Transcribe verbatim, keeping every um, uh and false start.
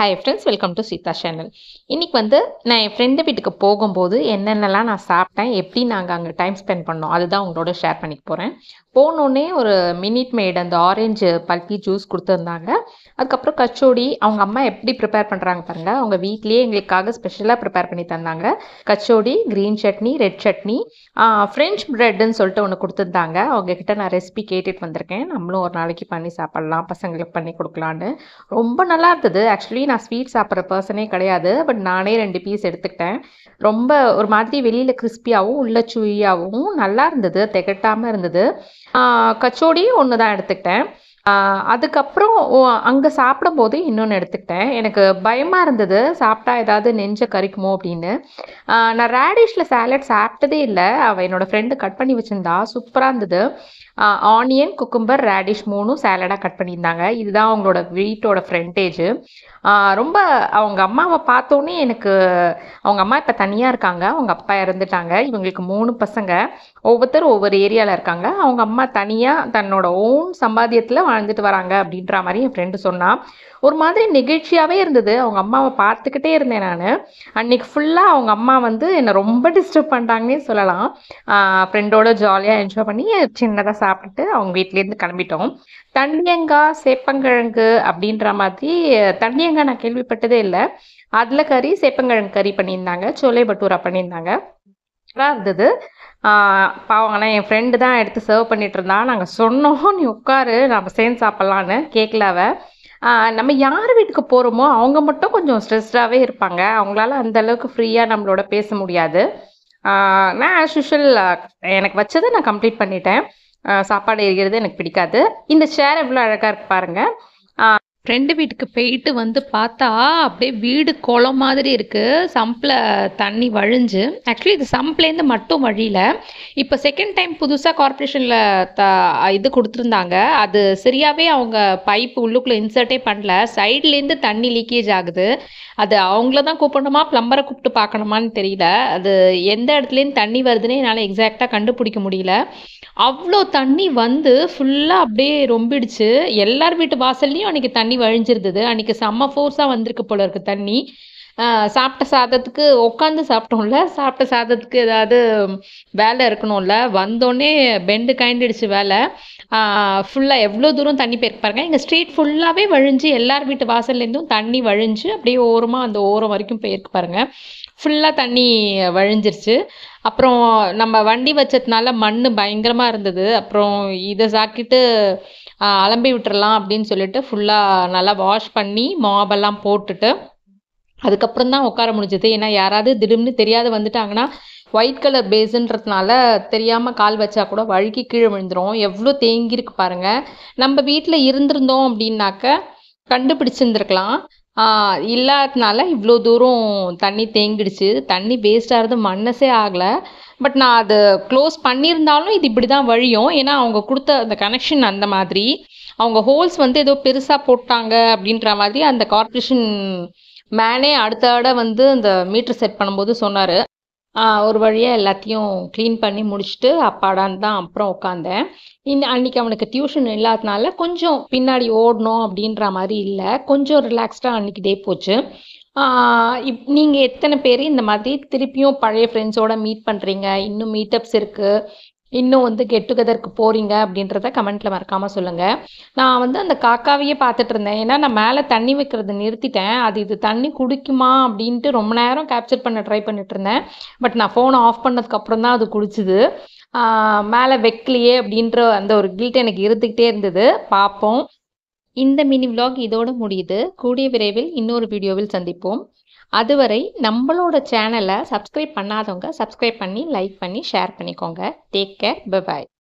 Hi friends, welcome to Sita channel. இன்றைக்கி வந்து நான் என் ஃப்ரெண்டு வீட்டுக்கு போகும்போது என்னென்னலாம் நான் சாப்பிட்டேன், எப்படி நாங்கள் அங்கே டைம் ஸ்பெண்ட் பண்ணோம், அதுதான் உங்களோட ஷேர் பண்ணிக்க போகிறேன். போனோடனே ஒரு மினிட் மேட் அந்த ஆரஞ்சு பல்கி ஜூஸ் கொடுத்துருந்தாங்க. அதுக்கப்புறம் கச்சோடி அவங்க அம்மா எப்படி ப்ரிப்பேர் பண்ணுறாங்க பாருங்கள். அவங்க வீட்லேயே எங்களுக்காக ஸ்பெஷலாக ப்ரிப்பேர் பண்ணி தந்தாங்க. Kachori, green chutney, red chutney, french ப்ரெட்டுன்னு சொல்லிட்டு ஒன்று கொடுத்துருந்தாங்க. அவங்கக்கிட்ட நான் ரெசிபி கேட்டுட்டு வந்திருக்கேன். நம்மளும் ஒரு நாளைக்கு பண்ணி சாப்பிட்லாம், பசங்களுக்கு பண்ணி கொடுக்கலான்னு. ரொம்ப நல்லா இருந்தது. ஆக்சுவலி நான் ஸ்வீட் சாப்பிட்ற பர்சனே கிடையாது. பட் நானே ரெண்டு பீஸ் எடுத்துக்கிட்டேன். ரொம்ப ஒரு மாதிரி வெளியில் கிறிஸ்பியாகவும் உள்ள சுவியாகவும் நல்லா இருந்தது, திகட்டாமல் இருந்தது. கச்சோடி ஒன்று தான் எடுத்துக்கிட்டேன். அதுக்கப்புறம் அங்கே சாப்பிடும்போது இன்னொன்று எடுத்துக்கிட்டேன். எனக்கு பயமாக இருந்தது, சாப்பிட்டா ஏதாவது நெஞ்சை கறிக்குமோ அப்படின்னு. நான் ரேடிஷில் சாலட் சாப்பிட்டதே இல்லை. அவள் என்னோடய ஃப்ரெண்டு கட் பண்ணி வச்சுருந்தா, சூப்பராக இருந்தது. ஆனியன், குக்கும்பர், ரேடிஷ் மூணும் சேலடாக கட் பண்ணியிருந்தாங்க. இதுதான் அவங்களோட வீட்டோட ஃப்ரண்டேஜு. ரொம்ப அவங்க அம்மாவை பார்த்தோன்னே எனக்கு, அவங்க அம்மா இப்போ தனியாக இருக்காங்க, அவங்க அப்பா இறந்துட்டாங்க. இவங்களுக்கு மூணு பசங்க, ஒவ்வொருத்தரும் ஒவ்வொரு ஏரியாவில் இருக்காங்க. அவங்க அம்மா தனியாக தன்னோட ஓன் சம்பாத்தியத்தில் வாழ்ந்துட்டு வராங்க அப்படின்ற மாதிரி என் ஃப்ரெண்டு சொன்னான். ஒரு மாதிரி நெகிழ்ச்சியாகவே இருந்தது. அவங்க அம்மாவை பார்த்துக்கிட்டே இருந்தேன் நான். அன்றைக்கி ஃபுல்லாக அவங்க அம்மா வந்து என்னை ரொம்ப டிஸ்டர்ப் பண்ணிட்டாங்கன்னே சொல்லலாம். ஃப்ரெண்டோட ஜாலியாக என்ஜாய் பண்ணி சின்னதாக சாப்பிட்டுட்டு அவங்க வீட்லேருந்து கிளம்பிட்டோம். தண்டியங்காய், சேப்பங்கிழங்கு அப்படின்ற மாதிரி. தண்டியங்காய் நான் கேள்விப்பட்டதே இல்லை. அதில் கறி, சேப்பங்கிழங்கு கறி பண்ணியிருந்தாங்க. சோலை பட்டூரா பண்ணியிருந்தாங்க. நல்லா இருந்தது. பாவங்கன்னா என் ஃப்ரெண்டு தான் எடுத்து சர்வ் பண்ணிட்டு இருந்தா. நாங்கள் சொன்னோம், நீ உட்காரு, நம்ம சேர்ந்து சாப்பிட்லான்னு. கேட்கல அவ. நம்ம யார் வீட்டுக்கு போகிறோமோ அவங்க மட்டும் கொஞ்சம் ஸ்ட்ரெஸ்டாகவே இருப்பாங்க. அவங்களால அந்த அளவுக்கு ஃப்ரீயாக நம்மளோட பேச முடியாது. நான் ஆஸ் யூஷுவல் எனக்கு வச்சதை நான் கம்ப்ளீட் பண்ணிட்டேன். சாப்பாடு எரிகிறது எனக்கு பிடிக்காது. இந்த சேர் எவ்வளோ அழகாக இருக்கு பாருங்கள். ஃப்ரெண்டு வீட்டுக்கு போயிட்டு வந்து பார்த்தா அப்படியே வீடு குளம் மாதிரி இருக்குது. சம்பில் தண்ணி வழிஞ்சு, ஆக்சுவலி இது சம்ப்லேருந்து மட்டும் வழியில். இப்போ செகண்ட் டைம் புதுசாக கார்பரேஷனில் த இது கொடுத்துருந்தாங்க. அது சரியாகவே அவங்க பைப்பு உள்ளுக்குள்ளே இன்சர்ட்டே பண்ணல. சைட்லேருந்து தண்ணி லீக்கேஜ் ஆகுது. அது அவங்கள தான் கூப்பிடணுமா, ப்ளம்பரை கூப்பிட்டு பார்க்கணுமான்னு தெரியல. அது எந்த இடத்துலேருந்து தண்ணி வருதுன்னே என்னால் எக்ஸாக்டாக கண்டுபிடிக்க முடியல. அவ்வளோ தண்ணி வந்து ஃபுல்லாக அப்படியே ரொம்பிடுச்சு. எல்லார் வீட்டு வாசல்லையும் அன்றைக்கி தண்ணி வழிஞ்சிருந்தது. அன்றைக்கி செம்ம ஃபோர்ஸாக வந்திருக்கு போல இருக்குது தண்ணி. சாப்பிட்ட சாதத்துக்கு உட்காந்து சாப்பிட்டோம்ல, சாப்பிட்ட சாதத்துக்கு ஏதாவது வேலை இருக்கணும்ல. வந்தோடனே பெண்டு காய்ந்துடுச்சு வேலை. ஃபுல்லாக எவ்வளோ தூரம் தண்ணி போயிருக்கு பாருங்கள். எங்கள் ஸ்ட்ரீட் ஃபுல்லாகவே வழிஞ்சு, எல்லார் வீட்டு வாசல்லேருந்தும் தண்ணி வழிஞ்சு அப்படியே ஓரமாக அந்த ஓரம் வரைக்கும் போயிருக்கு பாருங்கள். ஃபுல்லாக தண்ணி வழிஞ்சிருச்சு. அப்புறம் நம்ம வண்டி வச்சதுனால மண் பயங்கரமாக இருந்தது. அப்புறம் இதை சாக்கிட்டு அலம்பி விட்டுறலாம் அப்படின்னு சொல்லிட்டு ஃபுல்லாக நல்லா வாஷ் பண்ணி மாபெல்லாம் போட்டுட்டு அதுக்கப்புறம் தான் உட்கார முடிஞ்சது. ஏன்னா யாராவது திடீர்னு தெரியாத வந்துட்டாங்கன்னா, ஒயிட் கலர் பேஸுன்றதுனால தெரியாமல் கால் வச்சா கூட வழுக்கி கீழே விழுந்துடும். எவ்வளோ தேங்கியிருக்கு பாருங்கள். நம்ம வீட்டில் இருந்திருந்தோம் அப்படின்னாக்க கண்டுபிடிச்சிருந்துருக்கலாம். இல்லாததுனால இவ்வளோ தூரம் தண்ணி தேங்கிடுச்சு. தண்ணி வேஸ்ட் ஆகிறது மனசே ஆகலை. பட் நான் அது க்ளோஸ் பண்ணியிருந்தாலும் இது இப்படி தான் வழியும். ஏன்னா அவங்க கொடுத்த அந்த கனெக்ஷன் அந்த மாதிரி. அவங்க ஹோல்ஸ் வந்து ஏதோ பெருசாக போட்டாங்க அப்படின்ற மாதிரி அந்த கார்பரேஷன் மேனே அடுத்த தடவை வந்து அந்த மீட்ரு செட் பண்ணும்போது சொன்னார். ஒரு வழியாக எல்லாத்தையும் க்ளீன் பண்ணி முடிச்சுட்டு அப்பாடான்னு தான் அப்புறம் உட்காந்தேன். இன்னும் அன்றைக்கி அவனுக்கு டியூஷன் இல்லாதனால கொஞ்சம் பின்னாடி ஓடணும் அப்படின்ற மாதிரி இல்லை. கொஞ்சம் ரிலாக்ஸ்டாக அன்றைக்கி டே போச்சு. இப் நீங்கள் எத்தனை பேர் இந்த மாதிரி திருப்பியும் பழைய ஃப்ரெண்ட்ஸோடு மீட் பண்ணுறீங்க, இன்னும் மீட்டப்ஸ் இருக்குது, இன்னும் வந்து கெட் டுகெதருக்கு போகிறீங்க அப்படின்றத கமெண்ட்டில் மறக்காமல் சொல்லுங்கள். நான் வந்து அந்த காக்காவையே பார்த்துட்டு இருந்தேன். ஏன்னா நான் மேலே தண்ணி வைக்கிறத நிறுத்திட்டேன். அது இது தண்ணி குடிக்குமா அப்படின்ட்டு ரொம்ப நேரம் கேப்சர் பண்ண ட்ரை பண்ணிட்டு இருந்தேன். பட் நான் ஃபோனை ஆஃப் பண்ணதுக்கப்புறம் தான் அது குடிச்சுது. மேலே வைக்கலையே அப்படின்ற அந்த ஒரு கில்ட் எனக்கு இருந்துக்கிட்டே இருந்தது. பார்ப்போம். இந்த மினி விலாக் இதோடு முடியுது. கூடிய விரைவில் இன்னொரு வீடியோவில் சந்திப்போம். அதுவரை நம்மளோட சேனலை சப்ஸ்கிரைப் பண்ணாதவங்க சப்ஸ்கிரைப் பண்ணி லைக் பண்ணி ஷேர் பண்ணிக்கோங்க. டேக் கேர், பை பாய்.